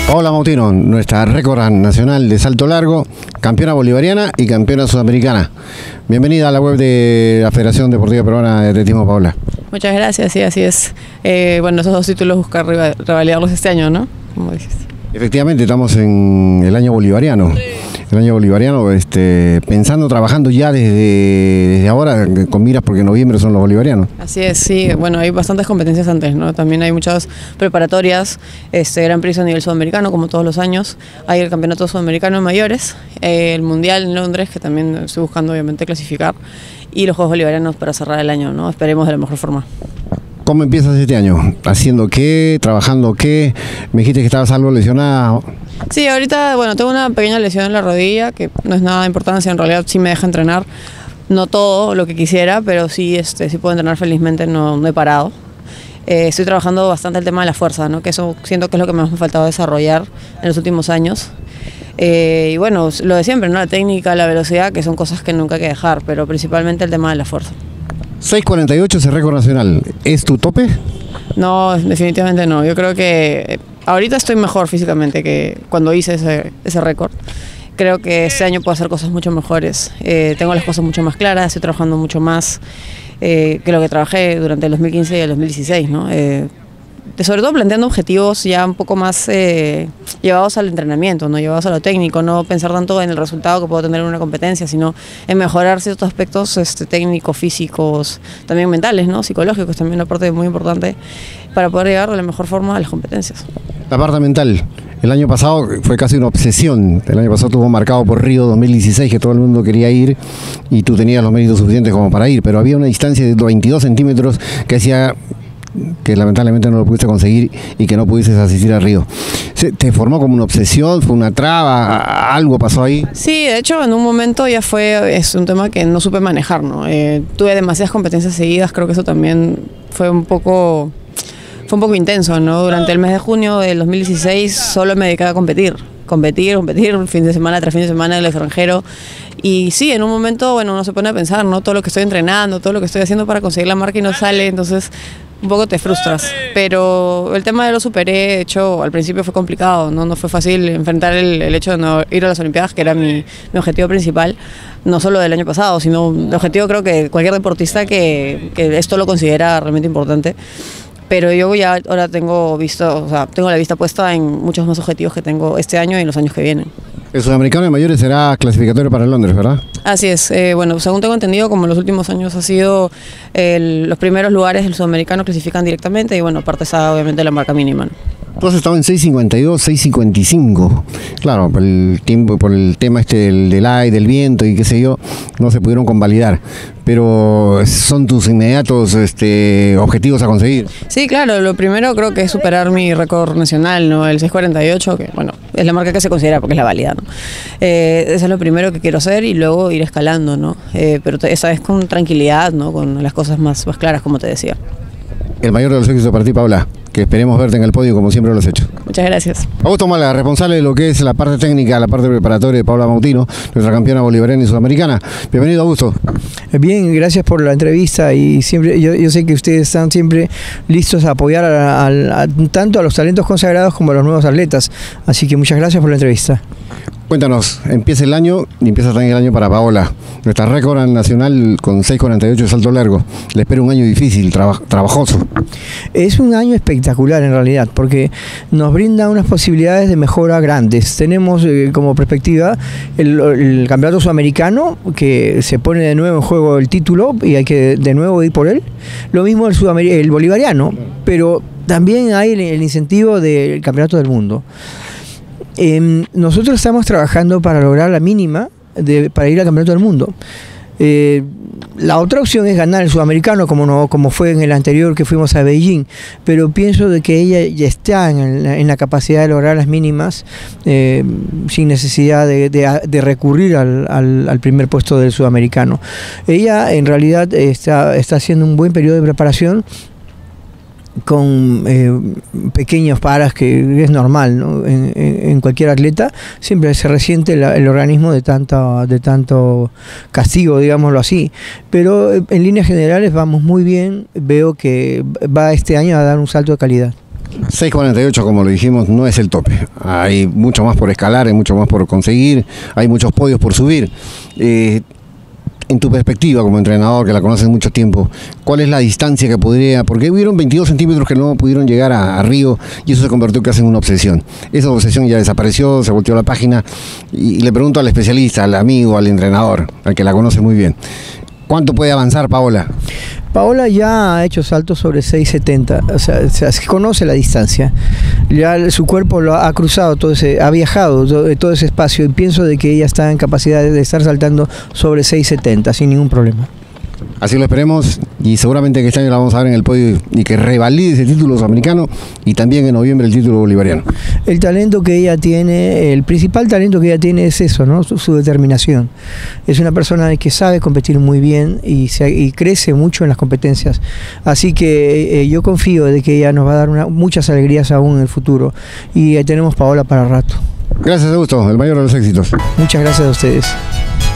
Paola Mautino, nuestra récord nacional de salto largo, campeona bolivariana y campeona sudamericana. Bienvenida a la web de la Federación Deportiva Peruana de Atletismo, Paola. Muchas gracias, sí, así es. Bueno, esos dos títulos buscar revalidarlos este año, ¿no? Como dijiste. Efectivamente, estamos en el año bolivariano. El año bolivariano, pensando, trabajando ya desde ahora, con miras porque en noviembre son los bolivarianos. Así es, sí. Bueno, hay bastantes competencias antes, ¿no? También hay muchas preparatorias, Gran Prix a nivel sudamericano, como todos los años. Hay el Campeonato Sudamericano de Mayores, el Mundial en Londres, que también estoy buscando, obviamente, clasificar, y los Juegos Bolivarianos para cerrar el año, ¿no? Esperemos de la mejor forma. ¿Cómo empiezas este año? ¿Haciendo qué? ¿Trabajando qué? Me dijiste que estabas algo lesionada. Sí, ahorita, bueno, tengo una pequeña lesión en la rodilla, que no es nada de importancia, en realidad sí me deja entrenar, no todo lo que quisiera, pero sí, sí puedo entrenar felizmente, no he parado. Estoy trabajando bastante el tema de la fuerza, ¿no? Que eso siento que es lo que más me ha faltado desarrollar en los últimos años. Y bueno, lo de siempre, ¿no? La técnica, la velocidad, que son cosas que nunca hay que dejar, pero principalmente el tema de la fuerza. 6:48 es el récord nacional. ¿Es tu tope? No, definitivamente no. Yo creo que ahorita estoy mejor físicamente que cuando hice ese récord. Creo que este año puedo hacer cosas mucho mejores. Tengo las cosas mucho más claras, estoy trabajando mucho más que lo que trabajé durante el 2015 y el 2016, ¿no? Sobre todo planteando objetivos ya un poco más llevados al entrenamiento, no llevados a lo técnico, no pensar tanto en el resultado que puedo tener en una competencia, sino en mejorar ciertos aspectos técnicos, físicos, también mentales, ¿no? Psicológicos, también una parte muy importante para poder llegar de la mejor forma a las competencias. La parte mental. El año pasado fue casi una obsesión. El año pasado estuvo marcado por Río 2016, que todo el mundo quería ir y tú tenías los méritos suficientes como para ir, pero había una distancia de 22 centímetros que hacía que lamentablemente no lo pudiste conseguir y que no pudiste asistir a Río. ¿Te formó como una obsesión? ¿Fue una traba? ¿Algo pasó ahí? Sí, de hecho en un momento ya es un tema que no supe manejar, ¿no? Tuve demasiadas competencias seguidas, creo que eso también fue un poco intenso, ¿no? Durante el mes de junio del 2016 solo me dedicaba a competir, fin de semana tras fin de semana en el extranjero. Y sí, en un momento, bueno, uno se pone a pensar, ¿no? Todo lo que estoy entrenando, todo lo que estoy haciendo para conseguir la marca y no sale, entonces un poco te frustras. Pero el tema lo superé, de hecho, al principio fue complicado, ¿no? No fue fácil enfrentar el hecho de no ir a las Olimpiadas, que era mi objetivo principal, no solo del año pasado, sino el objetivo creo que cualquier deportista que esto lo considera realmente importante. Pero yo ya ahora tengo la vista puesta en muchos más objetivos que tengo este año y en los años que vienen. El Sudamericano de Mayores será clasificatorio para Londres, ¿verdad? Así es. Bueno, según tengo entendido, como en los últimos años ha sido los primeros lugares del Sudamericano clasifican directamente y bueno, aparte está obviamente la marca mínima, ¿no? Tú has estado en 6:52, 6:55. Claro, por el tema del aire, del viento y qué sé yo, no se pudieron convalidar. Pero son tus inmediatos objetivos a conseguir. Sí, claro, lo primero creo que es superar mi récord nacional, ¿no? El 6:48, que bueno, es la marca que se considera porque es la válida, ¿no? Eso es lo primero que quiero hacer y luego ir escalando, ¿no? Pero esta vez con tranquilidad, ¿no? Con las cosas más claras, como te decía. El mayor de los éxitos para ti, Paola, que esperemos verte en el podio como siempre lo has hecho. Muchas gracias. Augusto Mala, responsable de lo que es la parte técnica, la parte preparatoria de Paola Mautino, nuestra campeona bolivariana y sudamericana. Bienvenido, Augusto. Bien, gracias por la entrevista y siempre yo sé que ustedes están siempre listos a apoyar tanto a los talentos consagrados como a los nuevos atletas, así que muchas gracias por la entrevista. Cuéntanos, empieza el año y empieza también el año para Paola, nuestra récord nacional con 6:48 de salto largo. Le espera un año difícil, trabajoso. Es un año espectacular en realidad, porque nos brinda unas posibilidades de mejora grandes. Tenemos como perspectiva el campeonato sudamericano, que se pone de nuevo en juego el título y hay que de nuevo ir por él. Lo mismo el bolivariano, pero también hay el incentivo del campeonato del mundo. Nosotros estamos trabajando para lograr la mínima para ir al campeonato del mundo. La otra opción es ganar el sudamericano como fue en el anterior que fuimos a Beijing, pero pienso de que ella ya está en la capacidad de lograr las mínimas sin necesidad de recurrir al primer puesto del sudamericano. Ella en realidad está haciendo un buen periodo de preparación con pequeños paras, que es normal, ¿no? En cualquier atleta siempre se resiente el organismo de tanto castigo, digámoslo así, pero en líneas generales vamos muy bien. Veo que va este año a dar un salto de calidad. 6.48, como lo dijimos, no es el tope. Hay mucho más por escalar, hay mucho más por conseguir, hay muchos podios por subir. En tu perspectiva como entrenador, que la conoces mucho tiempo, ¿cuál es la distancia que podría...? Porque hubieron 22 centímetros que no pudieron llegar a Río y eso se convirtió casi en una obsesión. Esa obsesión ya desapareció, se volteó la página y le pregunto al especialista, al amigo, al entrenador, al que la conoce muy bien. ¿Cuánto puede avanzar Paola? Paola ya ha hecho saltos sobre 6.70, o sea, conoce la distancia. Ya su cuerpo lo ha cruzado, ha viajado todo ese espacio y pienso de que ella está en capacidad de estar saltando sobre 6.70 sin ningún problema. Así lo esperemos y seguramente que este año la vamos a ver en el podio y que revalide ese título sudamericano y también en noviembre el título bolivariano. El talento que ella tiene, el principal talento que ella tiene es eso, ¿no? Su determinación. Es una persona que sabe competir muy bien y crece mucho en las competencias. Así que yo confío de que ella nos va a dar muchas alegrías aún en el futuro y tenemos Paola para rato. Gracias, Augusto, el mayor de los éxitos. Muchas gracias a ustedes.